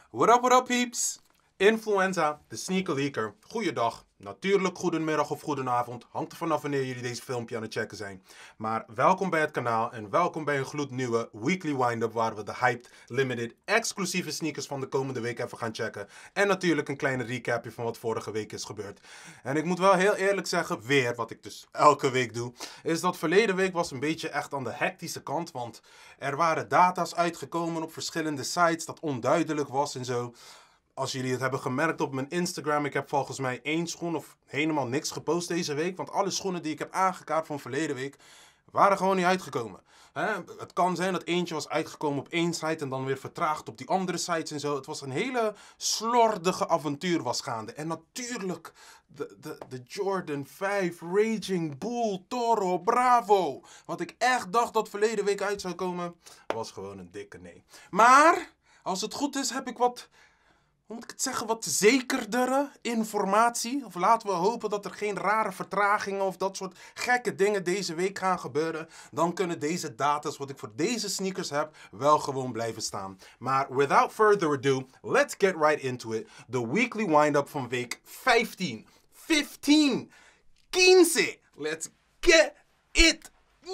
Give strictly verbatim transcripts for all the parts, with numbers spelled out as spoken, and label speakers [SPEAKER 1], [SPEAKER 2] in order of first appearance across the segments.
[SPEAKER 1] What up, what up peeps? Influenza, de sneaker leaker. Goeiedag, natuurlijk goedemiddag of goedenavond. Hangt er vanaf wanneer jullie deze filmpje aan het checken zijn. Maar welkom bij het kanaal en welkom bij een gloednieuwe Weekly Wind-Up waar we de hyped, limited, exclusieve sneakers van de komende week even gaan checken. En natuurlijk een kleine recapje van wat vorige week is gebeurd. En ik moet wel heel eerlijk zeggen, weer, wat ik dus elke week doe, is dat verleden week was een beetje echt aan de hectische kant. Want er waren data's uitgekomen op verschillende sites dat onduidelijk was en zo. Als jullie het hebben gemerkt op mijn Instagram, ik heb volgens mij één schoen of helemaal niks gepost deze week. Want alle schoenen die ik heb aangekaart van verleden week, waren gewoon niet uitgekomen. He, het kan zijn dat eentje was uitgekomen op één site en dan weer vertraagd op die andere sites en zo. Het was een hele slordige avontuur was gaande. En natuurlijk, de, de, de Jordan vijf Raging Bull Toro Bravo. Wat ik echt dacht dat verleden week uit zou komen, was gewoon een dikke nee. Maar, als het goed is, heb ik wat... Hoe moet ik het zeggen, wat zekerdere informatie. Of laten we hopen dat er geen rare vertragingen of dat soort gekke dingen deze week gaan gebeuren. Dan kunnen deze data's, wat ik voor deze sneakers heb, wel gewoon blijven staan. Maar without further ado, let's get right into it. De weekly wind-up van week vijftien. vijftien! quince! Let's get it!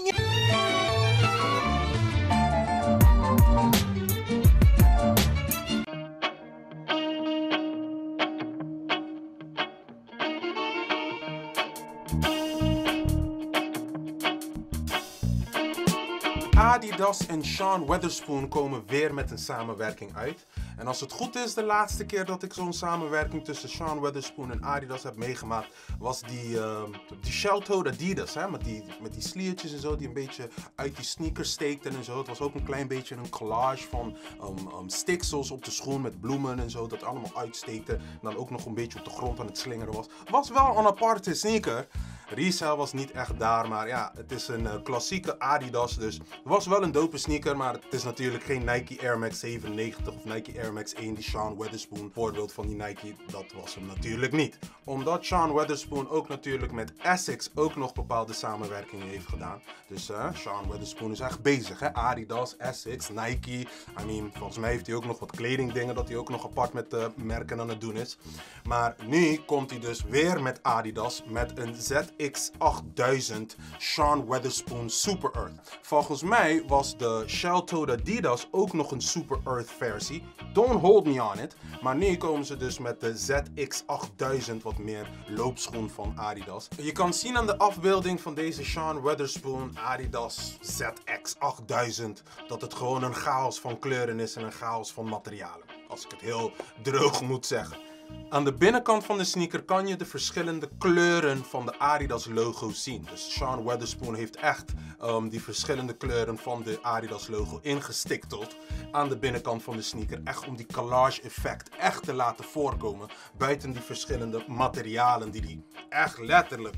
[SPEAKER 1] Adidas en Sean Wotherspoon komen weer met een samenwerking uit. En als het goed is, de laatste keer dat ik zo'n samenwerking tussen Sean Wotherspoon en Adidas heb meegemaakt, was die, uh, die shell-toed Adidas, hè? Met die, met die sliertjes en zo, die een beetje uit die sneakers steekten en zo. Het was ook een klein beetje een collage van um, um, stiksels op de schoen met bloemen en zo, dat allemaal uitsteekte. En dan ook nog een beetje op de grond aan het slingeren was. Was wel een aparte sneaker. Resale was niet echt daar, maar ja, het is een uh, klassieke Adidas, dus het was wel een dope sneaker, maar het is natuurlijk geen Nike Air Max zevenennegentig of Nike Air Max één, die Sean Wotherspoon voorbeeld van die Nike, dat was hem natuurlijk niet. Omdat Sean Wotherspoon ook natuurlijk met Asics ook nog bepaalde samenwerkingen heeft gedaan. Dus uh, Sean Wotherspoon is echt bezig, hè? Adidas, Asics, Nike, I mean, volgens mij heeft hij ook nog wat kledingdingen dat hij ook nog apart met de merken aan het doen is. Maar nu komt hij dus weer met Adidas met een Z X achttduizend Sean Wotherspoon Super Earth. Volgens mij was de shell-toed Adidas ook nog een Super Earth versie. Don't hold me on it. Maar nu komen ze dus met de Z X achttduizend, wat meer loopschoen van Adidas. Je kan zien aan de afbeelding van deze Sean Wotherspoon Adidas Z X achttduizend dat het gewoon een chaos van kleuren is en een chaos van materialen. Als ik het heel droog moet zeggen. Aan de binnenkant van de sneaker kan je de verschillende kleuren van de Adidas logo zien. Dus Sean Wotherspoon heeft echt um, die verschillende kleuren van de Adidas logo ingestikteld aan de binnenkant van de sneaker. Echt om die collage effect echt te laten voorkomen buiten die verschillende materialen die hij echt letterlijk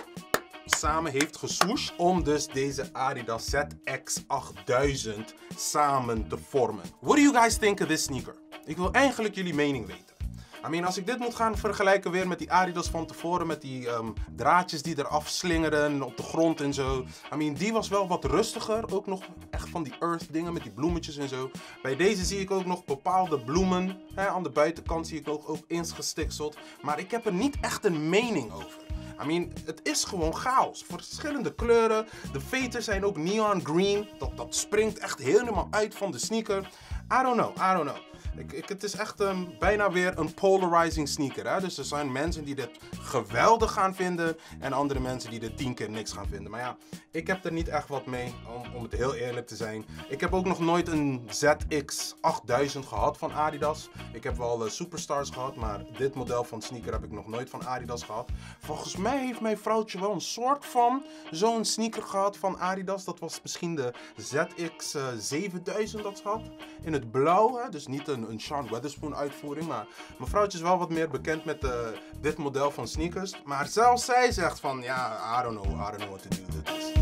[SPEAKER 1] samen heeft geswoeshed om dus deze Adidas Z X achttduizend samen te vormen. What do you guys think of this sneaker? Ik wil eigenlijk jullie mening weten. I mean, als ik dit moet gaan vergelijken weer met die Adidas van tevoren, met die um, draadjes die eraf slingeren op de grond en zo. I mean, die was wel wat rustiger. Ook nog echt van die earth dingen met die bloemetjes en zo. Bij deze zie ik ook nog bepaalde bloemen. Hè, aan de buitenkant zie ik ook, ook ingestikseld. Maar ik heb er niet echt een mening over. I mean, het is gewoon chaos. Verschillende kleuren. De veters zijn ook neon green. Dat, dat springt echt helemaal uit van de sneaker. I don't know, I don't know. Ik, ik, het is echt um, bijna weer een polarizing sneaker. Hè? Dus er zijn mensen die dit geweldig gaan vinden en andere mensen die dit tien keer niks gaan vinden. Maar ja, ik heb er niet echt wat mee, om, om het heel eerlijk te zijn. Ik heb ook nog nooit een Z X achttduizend gehad van Adidas. Ik heb wel uh, Superstars gehad, maar dit model van sneaker heb ik nog nooit van Adidas gehad. Volgens mij heeft mijn vrouwtje wel een soort van zo'n sneaker gehad van Adidas. Dat was misschien de Z X uh, zevenduizend dat ze had. In het blauw, hè? Dus niet een Een, een Sean Wotherspoon uitvoering, maar mijn vrouwtje is wel wat meer bekend met uh, dit model van sneakers. Maar zelfs zij zegt van, ja, I don't know, I don't know what to do with this.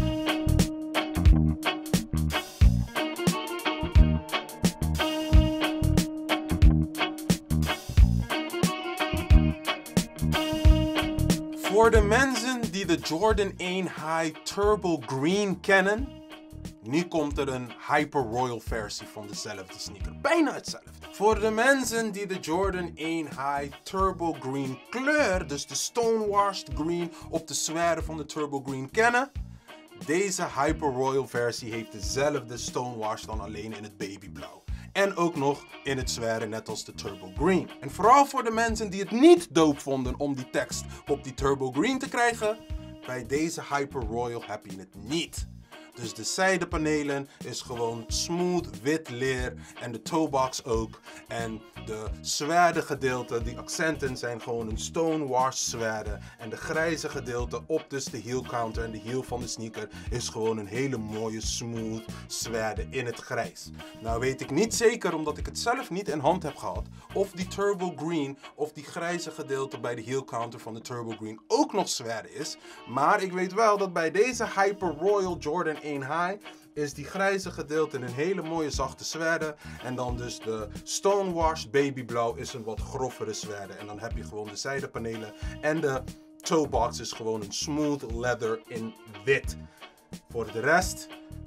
[SPEAKER 1] Voor de mensen die de Jordan één High Turbo Green kennen, nu komt er een Hyper Royal versie van dezelfde sneaker. Bijna hetzelfde. Voor de mensen die de Jordan één High Turbo Green kleur, dus de stonewashed green op de zware van de Turbo Green kennen, deze Hyper Royal versie heeft dezelfde stonewash dan alleen in het babyblauw. En ook nog in het zware net als de Turbo Green. En vooral voor de mensen die het niet dope vonden om die tekst op die Turbo Green te krijgen, bij deze Hyper Royal heb je het niet. Dus de zijdepanelen is gewoon smooth wit leer en de toebox ook. En de zware gedeelte, die accenten zijn gewoon een stonewash zware. En de grijze gedeelte op dus de heel counter en de heel van de sneaker is gewoon een hele mooie smooth zware in het grijs. Nou weet ik niet zeker, omdat ik het zelf niet in hand heb gehad, of die Turbo Green of die grijze gedeelte bij de heel counter van de Turbo Green ook nog zware is. Maar ik weet wel dat bij deze Hyper Royal Jordan één High is die grijze gedeelte een hele mooie zachte zware. En dan dus de stonewashed babyblauw is een wat grovere zware. En dan heb je gewoon de zijdepanelen. En de toebox is gewoon een smooth leather in wit. Voor de rest,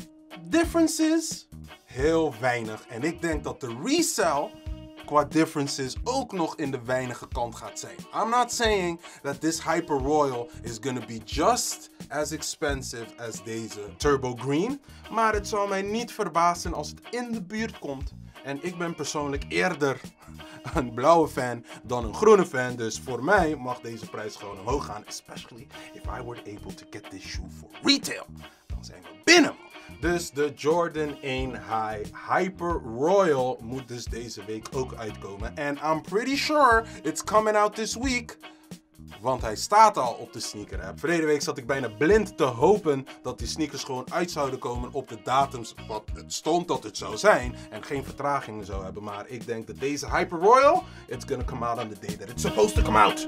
[SPEAKER 1] differences, heel weinig. En ik denk dat de resell qua differences ook nog in de weinige kant gaat zijn. I'm not saying that this Hyper Royal is gonna be just as expensive as deze Turbo Green. Maar het zal mij niet verbazen als het in de buurt komt. En ik ben persoonlijk eerder een blauwe fan dan een groene fan. Dus voor mij mag deze prijs gewoon omhoog gaan. Especially if I were able to get this shoe for retail. Dan zijn we binnen. Dus de Jordan één High Hyper Royal moet dus deze week ook uitkomen. En I'm pretty sure it's coming out this week. Want hij staat al op de sneaker app. Verleden week zat ik bijna blind te hopen dat die sneakers gewoon uit zouden komen op de datums wat het stond dat het zou zijn. En geen vertragingen zou hebben. Maar ik denk dat deze Hyper Royal, it's gonna come out on the day that it's supposed to come out.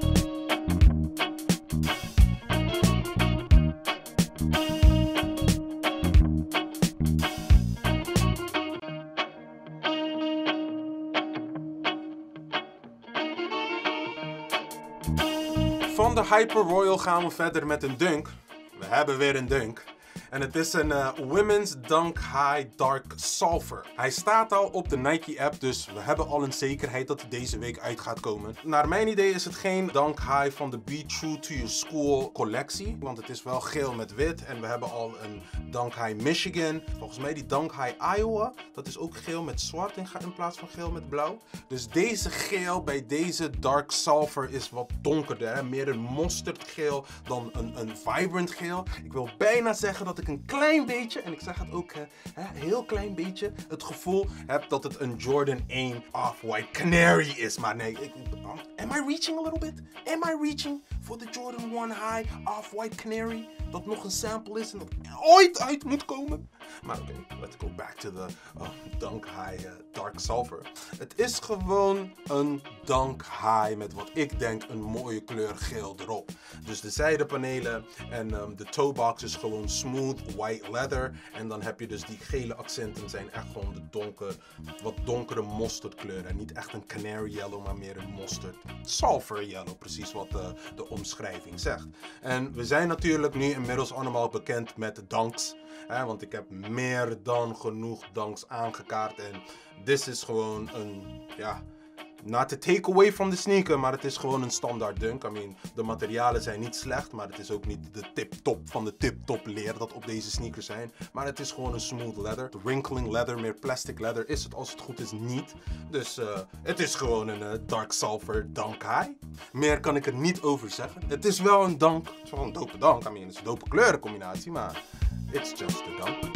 [SPEAKER 1] Van de Hyper Royal gaan we verder met een dunk. We hebben weer een dunk. En het is een uh, Women's Dunk High Dark Sulfur. Hij staat al op de Nike app, dus we hebben al een zekerheid dat hij deze week uit gaat komen. Naar mijn idee is het geen Dunk High van de Be True to Your School collectie. Want het is wel geel met wit. En we hebben al een Dunk High Michigan. Volgens mij die Dunk High Iowa. Dat is ook geel met zwart in, in plaats van geel met blauw. Dus deze geel bij deze Dark Sulfur is wat donkerder. Hè? Meer een mosterdgeel dan een, een vibrant geel. Ik wil bijna zeggen dat ik een klein beetje, en ik zeg het ook een heel klein beetje, het gevoel heb dat het een Jordan één Off-White Canary is. Maar nee, ik, am I reaching a little bit? Am I reaching for the Jordan één High Off-White Canary? Dat nog een sample is en dat ooit uit moet komen. Maar oké, okay, let's go back to the uh, Dunk High uh, Dark Sulfur. Het is gewoon een Dunk High met wat ik denk een mooie kleur geel erop. Dus de zijdepanelen en um, de toebox is gewoon smooth white leather. En dan heb je dus die gele accenten zijn echt gewoon de donker, wat donkere mosterdkleur. En niet echt een canary yellow, maar meer een mosterd sulfur yellow. Precies wat de, de omschrijving zegt. En we zijn natuurlijk nu inmiddels allemaal bekend met de dunks. Hè, want ik heb meer dan genoeg dunks aangekaart. En dit is gewoon een, ja, not a take away from the sneaker, maar het is gewoon een standaard dunk. I mean, de materialen zijn niet slecht, maar het is ook niet de tip-top van de tip-top leer dat op deze sneakers zijn. Maar het is gewoon een smooth leather. Wrinkling leather, meer plastic leather is het als het goed is niet. Dus uh, het is gewoon een uh, Dark Sulfur Dunk High. Meer kan ik er niet over zeggen. Het is wel een dunk, het is wel een dope dunk. I mean, het is een dope kleurencombinatie, maar it's just a dunk.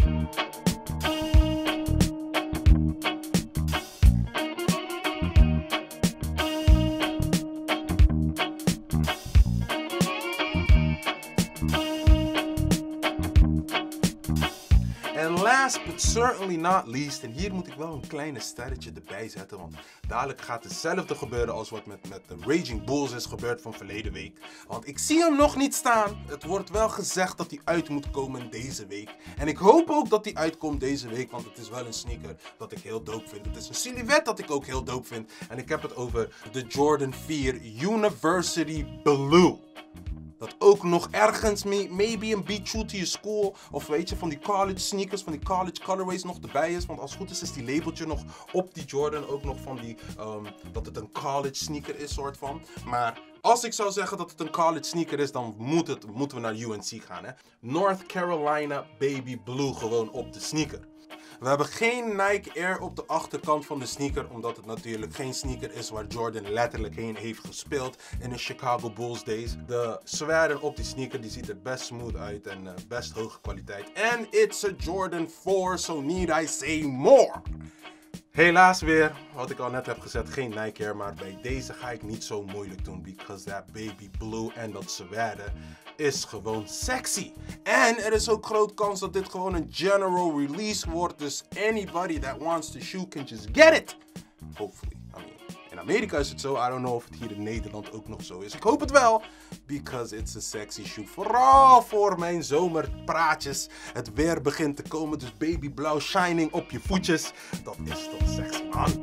[SPEAKER 1] Last but certainly not least, en hier moet ik wel een kleine sterretje erbij zetten, want dadelijk gaat hetzelfde gebeuren als wat met, met de Raging Bulls is gebeurd van verleden week. Want ik zie hem nog niet staan. Het wordt wel gezegd dat hij uit moet komen deze week. En ik hoop ook dat hij uitkomt deze week, want het is wel een sneaker dat ik heel dope vind. Het is een silhouet dat ik ook heel dope vind. En ik heb het over de Jordan vier University Blue. Dat ook nog ergens, may, maybe een be true to your school. Of weet je, van die college sneakers, van die college colorways nog erbij is. Want als het goed is, is die labeltje nog op die Jordan ook nog van die, um, dat het een college sneaker is soort van. Maar als ik zou zeggen dat het een college sneaker is, dan moet het, moeten we naar U N C gaan. Hè? North Carolina Baby Blue gewoon op de sneaker. We hebben geen Nike Air op de achterkant van de sneaker, omdat het natuurlijk geen sneaker is waar Jordan letterlijk heen heeft gespeeld in de Chicago Bulls days. De zwaarden op die sneaker die ziet er best smooth uit en uh, best hoge kwaliteit. En it's a Jordan four, so need I say more? Helaas weer, wat ik al net heb gezegd, geen Nike Air, maar bij deze ga ik niet zo moeilijk doen, because that baby blue en dat zwaarden is gewoon sexy. En er is ook groot kans dat dit gewoon een general release wordt, dus anybody that wants the shoe can just get it. Hopefully. I mean, in Amerika is het zo, I don't know of het hier in Nederland ook nog zo is. Ik hoop het wel, because it's a sexy shoe. Vooral voor mijn zomerpraatjes. Het weer begint te komen, dus babyblauw shining op je voetjes. Dat is toch sexy, man.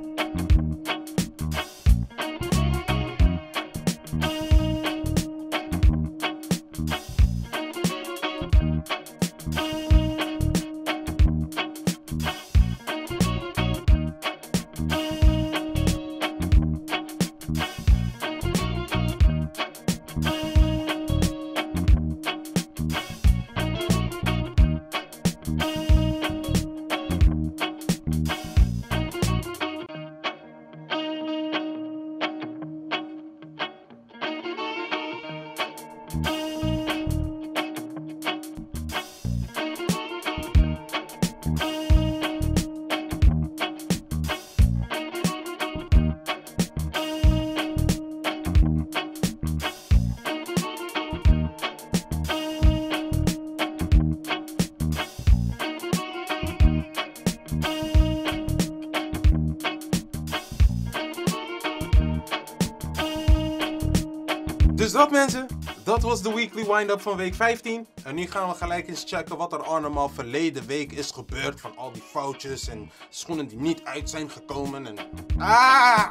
[SPEAKER 1] Dus dat mensen, dat was de weekly wind-up van week vijftien. En nu gaan we gelijk eens checken wat er allemaal verleden week is gebeurd. Van al die foutjes en schoenen die niet uit zijn gekomen. En... Ah!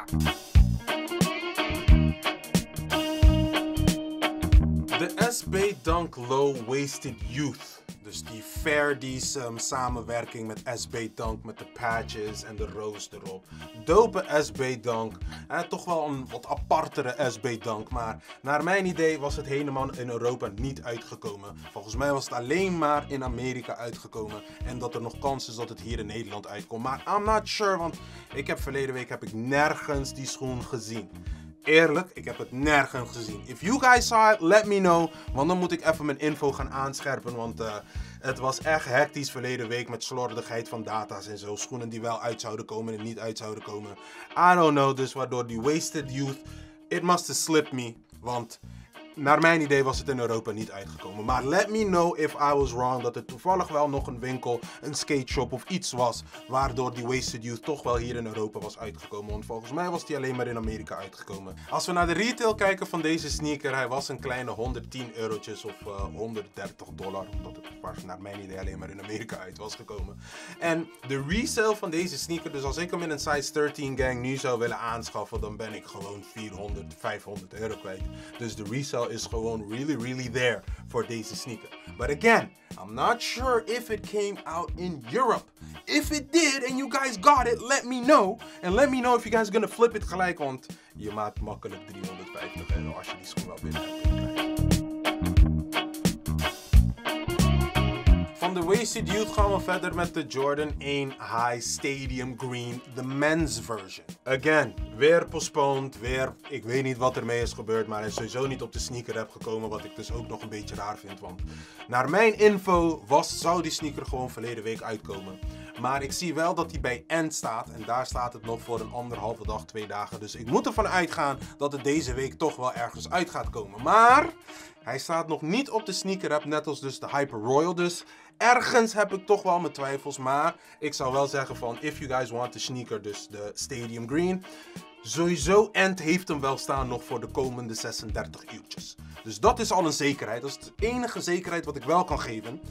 [SPEAKER 1] De S B Dunk Low Waisted Youth. Dus die Fairdies um, samenwerking met S B Dunk met de patches en de roos erop. Dope S B Dunk. Eh, toch wel een wat apartere S B Dunk. Maar naar mijn idee was het helemaal in Europa niet uitgekomen. Volgens mij was het alleen maar in Amerika uitgekomen. En dat er nog kans is dat het hier in Nederland uitkomt. Maar I'm not sure, want ik heb verleden week heb ik nergens die schoen gezien. Eerlijk, ik heb het nergens gezien. If you guys saw it, let me know. Want dan moet ik even mijn info gaan aanscherpen. Want uh, het was echt hectisch verleden week met slordigheid van data's en zo. Schoenen die wel uit zouden komen en niet uit zouden komen. I don't know, dus waardoor die Wasted Youth, it must have slipped me. Want naar mijn idee was het in Europa niet uitgekomen. Maar let me know if I was wrong. Dat er toevallig wel nog een winkel, een skate shop of iets was. Waardoor die Wasted Youth toch wel hier in Europa was uitgekomen. Want volgens mij was die alleen maar in Amerika uitgekomen. Als we naar de retail kijken van deze sneaker. Hij was een kleine honderdtien eurotjes of uh, honderddertig dollar. Omdat het naar mijn idee alleen maar in Amerika uit was gekomen. En de resale van deze sneaker. Dus als ik hem in een size dertien gang nu zou willen aanschaffen. Dan ben ik gewoon vierhonderd, vijfhonderd euro kwijt. Dus de resale is gewoon really, really there voor deze sneaker. But again, I'm not sure if it came out in Europe. If it did and you guys got it, let me know. And let me know if you guys are gonna flip it gelijk, want je maakt makkelijk driehonderdvijftig euro als je die schoen wel binnen hebt. Van de Wasted Youth gaan we verder met de Jordan één High Stadium Green, de men's version. Again, weer postponed, weer, ik weet niet wat ermee is gebeurd, maar hij is sowieso niet op de sneaker app gekomen, wat ik dus ook nog een beetje raar vind, want naar mijn info was, zou die sneaker gewoon verleden week uitkomen. Maar ik zie wel dat hij bij End staat en daar staat het nog voor een anderhalve dag, twee dagen. Dus ik moet ervan uitgaan dat het deze week toch wel ergens uit gaat komen. Maar hij staat nog niet op de sneaker app, net als dus de Hyper Royal. Dus ergens heb ik toch wel mijn twijfels. Maar ik zou wel zeggen van, if you guys want the sneaker, dus de Stadium Green. Sowieso End heeft hem wel staan nog voor de komende zesendertig uurtjes. Dus dat is al een zekerheid. Dat is de enige zekerheid wat ik wel kan geven.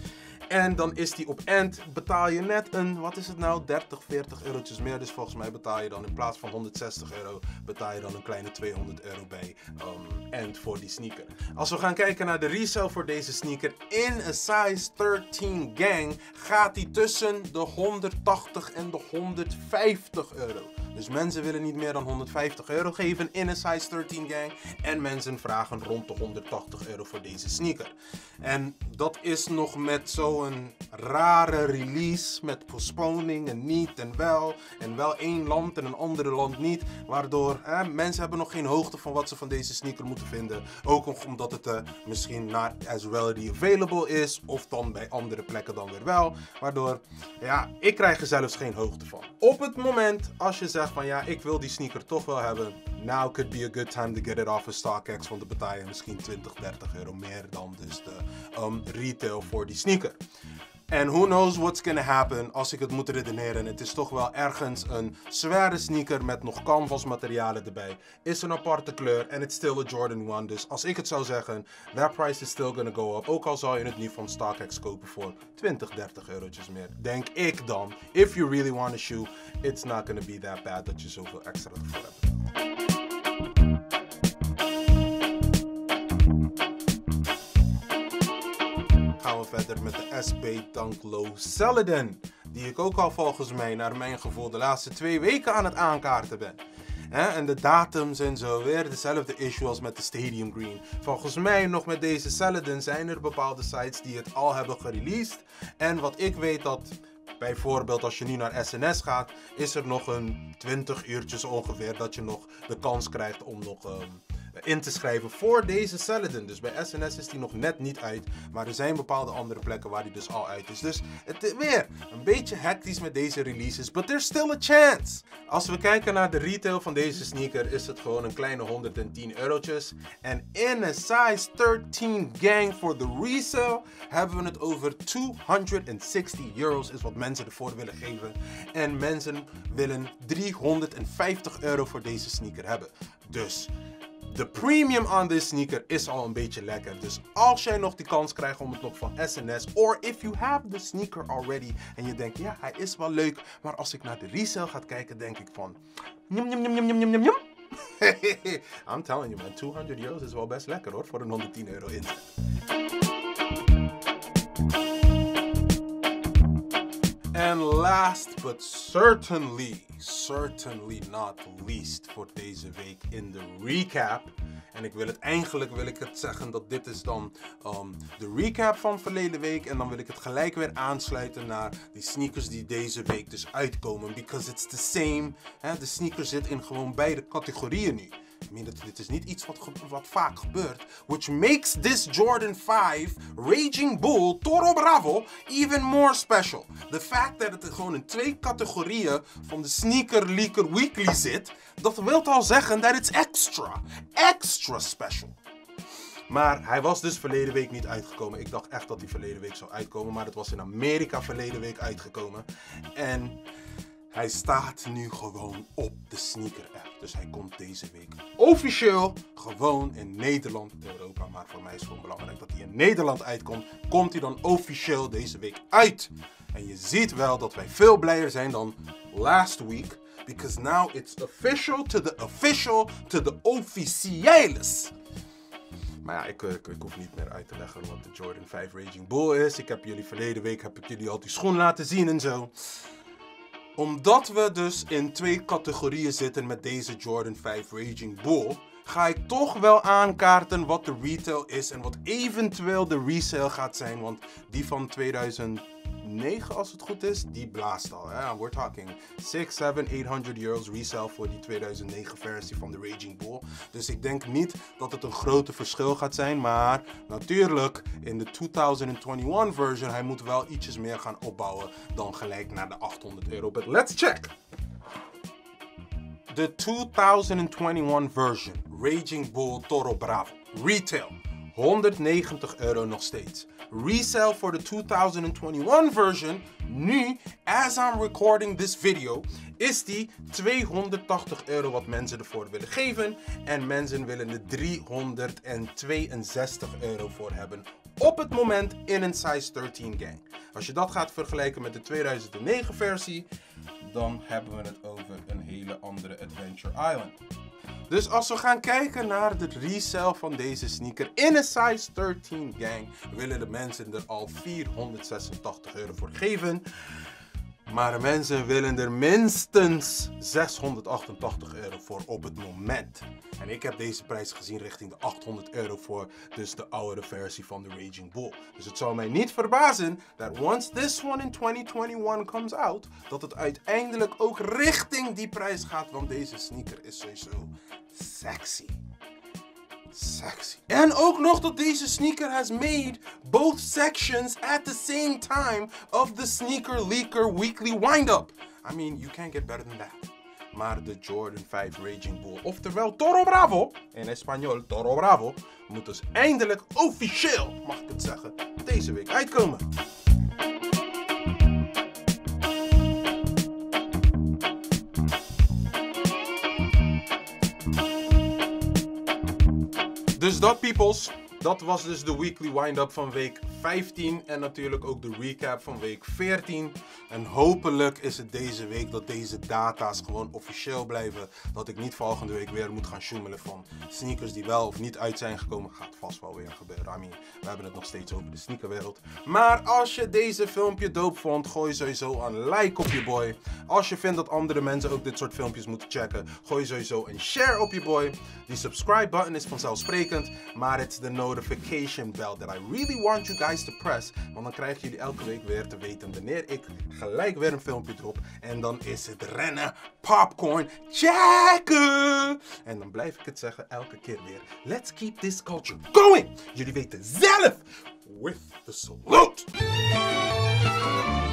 [SPEAKER 1] En dan is die op end, betaal je net een, wat is het nou, dertig, veertig eurotjes meer. Dus volgens mij betaal je dan in plaats van honderdzestig euro, betaal je dan een kleine tweehonderd euro bij um, end voor die sneaker. Als we gaan kijken naar de resale voor deze sneaker, in een size dertien gang gaat die tussen de honderdtachtig en de honderdvijftig euro. Dus mensen willen niet meer dan honderdvijftig euro geven in een size dertien gang. En mensen vragen rond de honderdtachtig euro voor deze sneaker. En dat is nog met zo'n rare release. Met postponing en niet en wel. En wel één land en een andere land niet. Waardoor eh, mensen hebben nog geen hoogte van wat ze van deze sneaker moeten vinden. Ook omdat het uh, misschien not as readily available is. Of dan bij andere plekken dan weer wel. Waardoor, ja, ik krijg er zelfs geen hoogte van. Op het moment als je zegt van ja, ik wil die sneaker toch wel hebben. Now could be a good time to get it off of StockX. Want dan betaal je misschien twintig, dertig euro meer dan dus de um, retail voor die sneaker. En who knows what's gonna happen als ik het moet redeneren. Het is toch wel ergens een zware sneaker met nog canvas materialen erbij. Is een aparte kleur en it's still a Jordan one. Dus als ik het zou zeggen, that price is still gonna go up. Ook al zou je het nu van StockX kopen voor twintig, dertig eurotjes meer. Denk ik dan. If you really want a shoe, it's not gonna be that bad dat je zoveel extra ervoor hebt. Gaan we verder met de S B Dunk Low Celadon. Die ik ook al volgens mij, naar mijn gevoel, de laatste twee weken aan het aankaarten ben. He, en de datums en zo, weer dezelfde issue als met de Stadium Green. Volgens mij nog met deze Celadon zijn er bepaalde sites die het al hebben gereleased. En wat ik weet dat, bijvoorbeeld als je nu naar S N S gaat, is er nog een twintig uurtjes ongeveer dat je nog de kans krijgt om nog um, in te schrijven voor deze Celadon. Dus bij S N S is die nog net niet uit, maar er zijn bepaalde andere plekken waar die dus al uit is. Dus het is weer een beetje hectisch met deze releases, but there's still a chance. Als we kijken naar de retail van deze sneaker, is het gewoon een kleine honderdtien eurotjes. En in een size dertien gang voor de resale hebben we het over tweehonderdzestig euro's is wat mensen ervoor willen geven. En mensen willen driehonderdvijftig euro voor deze sneaker hebben. Dus de premium aan deze sneaker is al een beetje lekker. Dus als jij nog die kans krijgt om het nog van S N S, or if you have the sneaker already en je denkt, ja, hij is wel leuk, maar als ik naar de resale ga kijken, denk ik van, njam, njam, njam, njam, njam, njam, njam. I'm telling you man, tweehonderd euro's is wel best lekker hoor, voor een honderdtien euro in. En last but certainly, certainly not least voor deze week in de recap. En ik wil het eigenlijk wil ik het zeggen dat dit is dan um, de recap van verleden week. En dan wil ik het gelijk weer aansluiten naar die sneakers die deze week dus uitkomen. Because it's the same. Hè? De sneaker zit in gewoon beide categorieën nu. I mean, dit is niet iets wat, wat vaak gebeurt. Which makes this Jordan vijf Raging Bull Toro Bravo even more special. The fact dat het gewoon in twee categorieën van de Sneaker Leaker Weekly zit, dat wil al zeggen dat it's extra. Extra special. Maar hij was dus verleden week niet uitgekomen. Ik dacht echt dat hij verleden week zou uitkomen. Maar het was in Amerika verleden week uitgekomen. En hij staat nu gewoon op de sneaker app. Dus hij komt deze week officieel gewoon in Nederland, Europa. Maar voor mij is het gewoon belangrijk dat hij in Nederland uitkomt. Komt hij dan officieel deze week uit. En je ziet wel dat wij veel blijer zijn dan last week. Because now it's official to the official to the officieles. Maar ja, ik, ik, ik hoef niet meer uit te leggen wat de Jordan vijf Raging Bull is. Ik heb jullie verleden week heb ik jullie al die schoen laten zien en zo. Omdat we dus in twee categorieën zitten met deze Jordan vijf Raging Bull, ga ik toch wel aankaarten wat de retail is en wat eventueel de resale gaat zijn. Want die van tweeduizend negen, als het goed is, die blaast al. Hè? We're talking zes, zeven, achthonderd euro's resale voor die tweeduizend negen versie van de Raging Bull. Dus ik denk niet dat het een grote verschil gaat zijn. Maar natuurlijk, in de tweeduizend eenentwintig version, hij moet wel ietsjes meer gaan opbouwen dan gelijk naar de achthonderd euro. But let's check! De tweeduizend eenentwintig version, Raging Bull Toro Bravo, retail, honderdnegentig euro nog steeds. Resale voor de tweeduizend eenentwintig version, nu, as I'm recording this video, is die tweehonderdtachtig euro wat mensen ervoor willen geven. En mensen willen er driehonderdtweeënzestig euro voor hebben op het moment in een size dertien gang. Als je dat gaat vergelijken met de tweeduizend negen versie, dan hebben we het over een hele andere Adventure Island. Dus als we gaan kijken naar de resale van deze sneaker in een size dertien gang, willen de mensen er al vierhonderdzesentachtig euro voor geven. Maar de mensen willen er minstens zeshonderdachtentachtig euro voor op het moment. En ik heb deze prijs gezien richting de achthonderd euro voor dus de oudere versie van de Raging Bull. Dus het zou mij niet verbazen dat once this one in twenty twenty-one comes out, dat het uiteindelijk ook richting die prijs gaat, want deze sneaker is sowieso sexy. Sexy. En ook nog dat deze sneaker has made both sections at the same time of the Sneaker Leaker Weekly Wind-Up. I mean, you can't get better than that. Maar de Jordan vijf Raging Bull, oftewel Toro Bravo, in Espanol Toro Bravo, moet dus eindelijk officieel, mag ik het zeggen, deze week uitkomen. Dus dat, peoples, dat was dus de weekly wind-up van week vijftien en natuurlijk ook de recap van week veertien. En hopelijk is het deze week dat deze data's gewoon officieel blijven. Dat ik niet volgende week weer moet gaan sjoemelen van sneakers die wel of niet uit zijn gekomen. Gaat vast wel weer gebeuren. I mean, we hebben het nog steeds over de sneakerwereld. Maar als je deze filmpje dope vond, gooi sowieso een like op je boy. Als je vindt dat andere mensen ook dit soort filmpjes moeten checken, gooi sowieso een share op je boy. Die subscribe button is vanzelfsprekend, maar it's the notification bell that I really want you guys to press. Want dan krijgen jullie elke week weer te weten wanneer ik gelijk weer een filmpje drop. En dan is het rennen, popcorn, checken. En dan blijf ik het zeggen elke keer weer. Let's keep this culture going. Jullie weten zelf. With the salute.